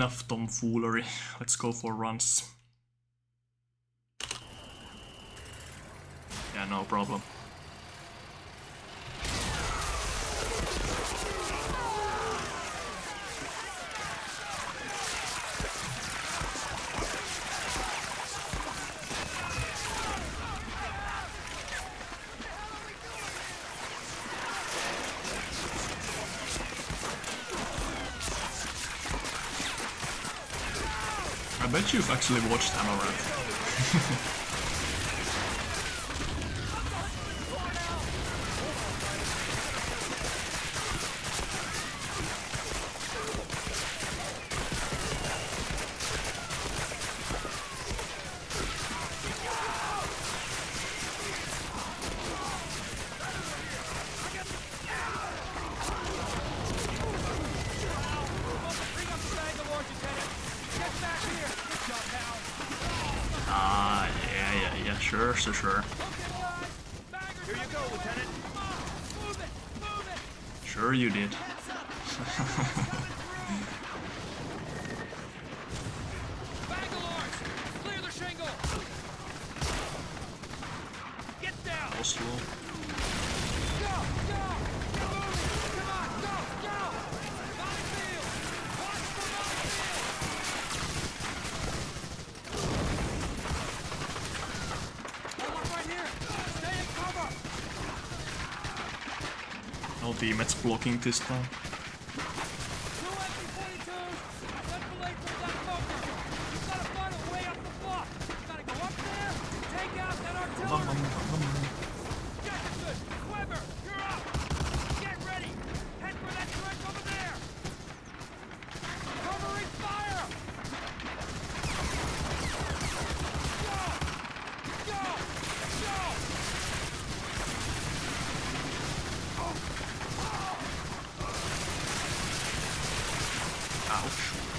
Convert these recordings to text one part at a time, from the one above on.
enough tomfoolery. Let's go for runs. Yeah, no problem. I bet you've actually watched Amaranth. Sure. Here you go, Lieutenant. Move it. Sure you did. Bangalores, clear the shingle. Get down. Go slow. Go. Get moving. Come on, go. Battlefield. Watch for battlefield. Hold up right here. Stay in cover. No teammates blocking this time. Two empty 42s. Defilade from that bunker. You've got to find a way up the bluff. You've got to go up there, take out that artillery. Jefferson, Weber, you're up. Get ready. Head for that trench over there. Covering fire. Go. Ouch.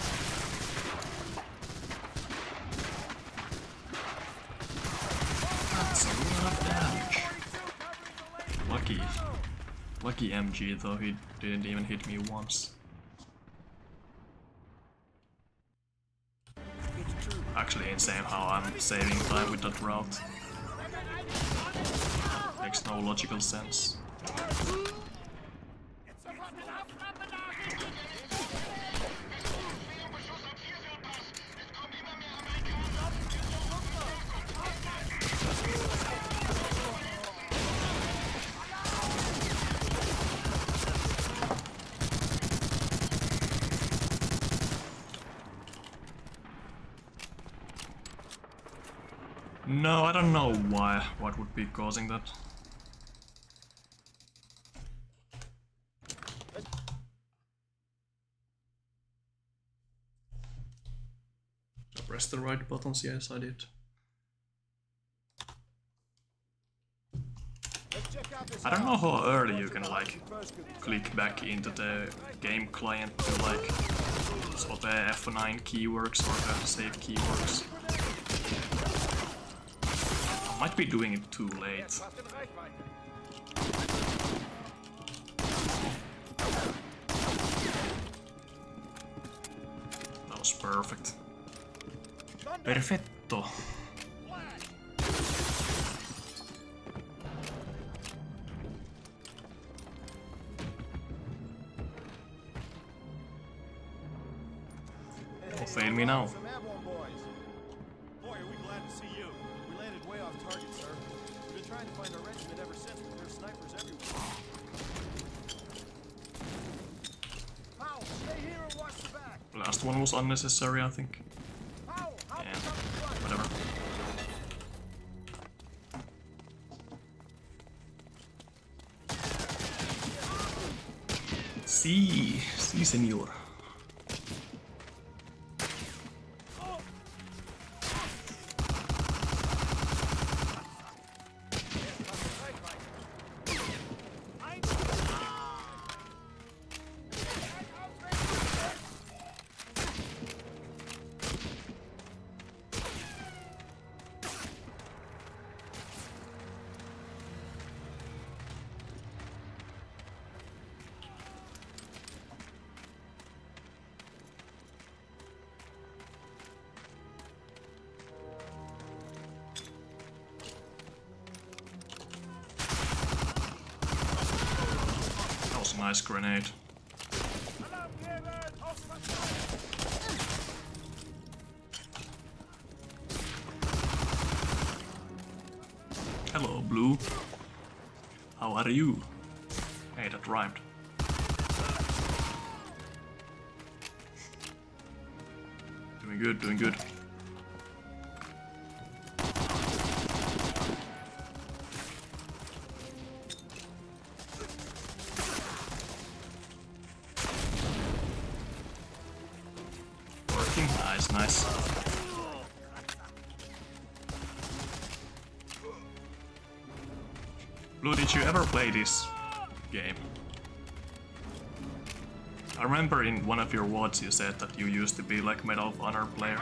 That's a lot of damage. Lucky MG though, he didn't even hit me once. Actually insane how I'm saving time with that route. Makes no logical sense. No, I don't know why. What would be causing that? Press the right buttons, yes I did. I don't know how early you can like click back into the game client to like so the F9 key works or the save key works. I might be doing it too late. That was perfect. Perfetto. Don't fail me now. Boy, are we glad to see you. We landed way off target, sir. We've been trying to find our regiment ever since, but there's snipers everywhere. Powell, stay here and watch the back. Last one was unnecessary, I think. Yeah, whatever. Sí, señor. nice grenade. Hello, Blue. How are you? Hey, that rhymed. Doing good, doing good. Working, nice, nice. Blue, did you ever play this game? I remember in one of your VODs you said that you used to be like Medal of Honor player.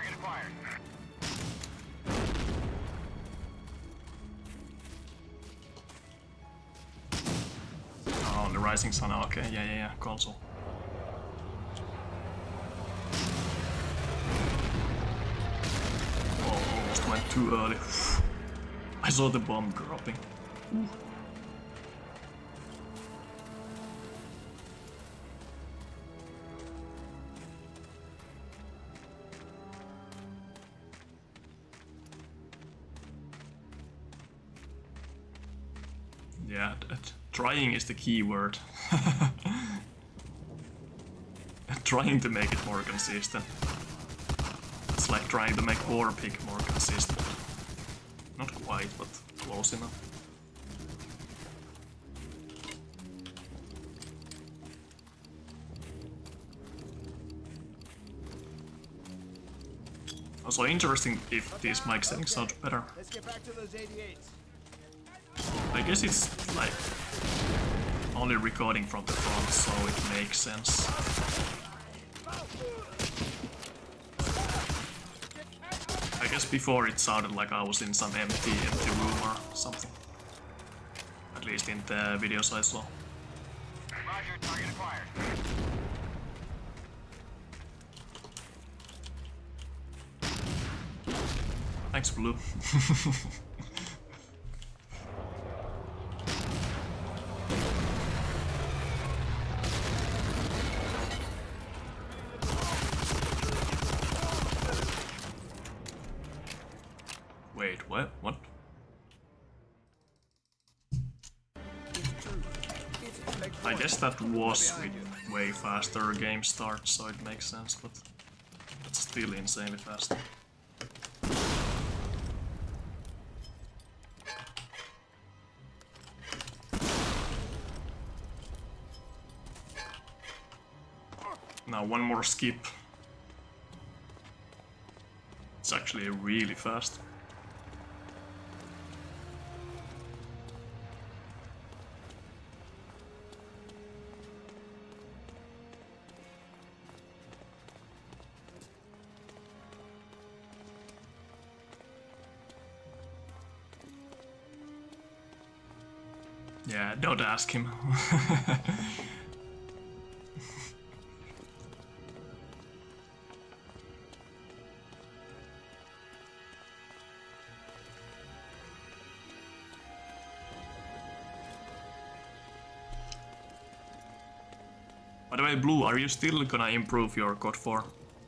Oh, the Rising Sun, okay, yeah, console. Oh, almost went too early. I saw the bomb dropping. Yeah, trying is the key word. Trying to make it more consistent. It's like trying to make War Pig more consistent. Not quite, but close enough. Also interesting if these mic settings sound better. Let's get back to those 88s. I guess it's like only recording from the front, so it makes sense. I guess before it sounded like I was in some empty room or something. At least in the videos I saw. Roger, target acquired. Thanks, Blue. Wait, what? What? I guess that was with way faster game start, so it makes sense, but that's still insanely fast. Now one more skip. It's actually really fast. Yeah, don't ask him. By the way, Blue, are you still gonna improve your COD 4?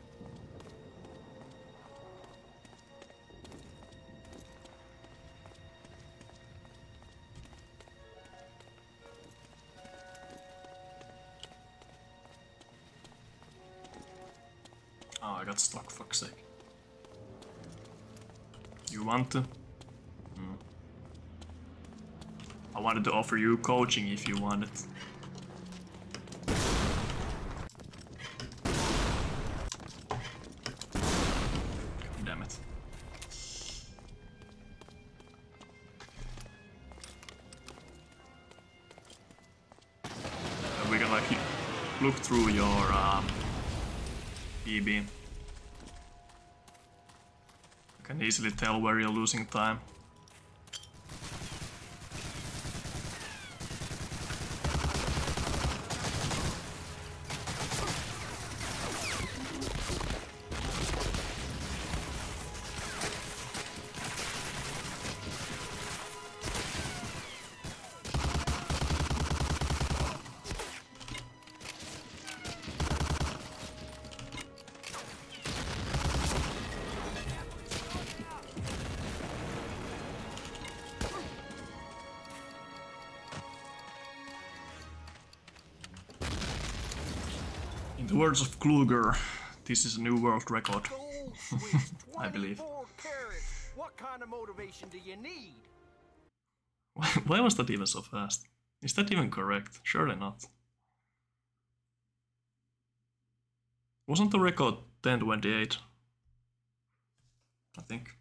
Oh, I got stuck, fuck's sake. You want to? I wanted to offer you coaching if you wanted. Damn it. We can like look through your PB. You can easily tell where you're losing time. the words of Kluger, this is a new world record. Gold switch, I believe. 24 carats. What kind of motivation do you need? Why was that even so fast? Is that even correct? Surely not. Wasn't the record 1028? I think.